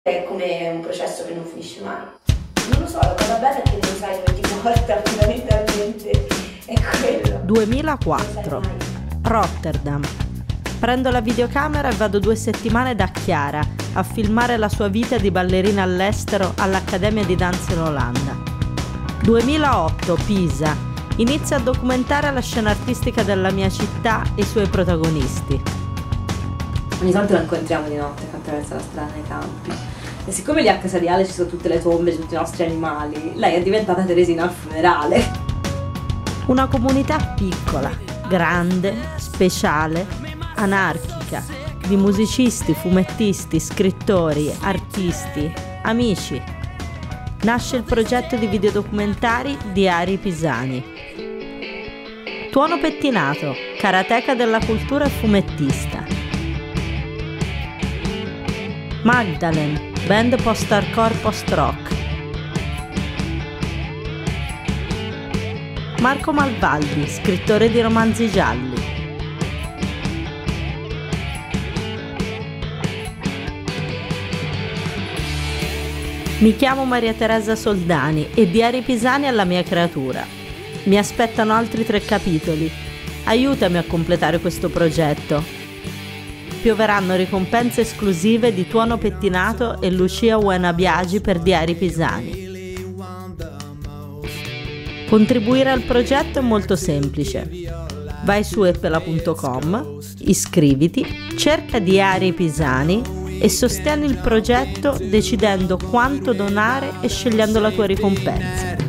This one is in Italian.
È come un processo che non finisce mai. Non lo so, la cosa bella è che non sai dove ti porta, fondamentalmente è quello. 2004, Rotterdam. Prendo la videocamera e vado 2 settimane da Chiara a filmare la sua vita di ballerina all'estero all'Accademia di Danza in Olanda. 2008, Pisa. Inizio a documentare la scena artistica della mia città e i suoi protagonisti. Ogni tanto la incontriamo di notte che attraversa la strada nei campi. E siccome lì a Casa Reale ci sono tutte le tombe, tutti i nostri animali, lei è diventata Teresina al funerale. Una comunità piccola, grande, speciale, anarchica, di musicisti, fumettisti, scrittori, artisti, amici. Nasce il progetto di videodocumentari Diari Pisani. Tuono Pettinato, karateka della cultura e fumettista. Magdalene, band post-hardcore post-rock. Marco Malvaldi, scrittore di romanzi gialli. Mi chiamo Maria Teresa Soldani e Diari Pisani è la mia creatura. Mi aspettano altri 3 capitoli. Aiutami a completare questo progetto. Pioveranno ricompense esclusive di Tuono Pettinato e Lucia Uena Biagi per Diari Pisani. Contribuire al progetto è molto semplice. Vai su epela.com, iscriviti, cerca Diari Pisani e sostieni il progetto decidendo quanto donare e scegliendo la tua ricompensa.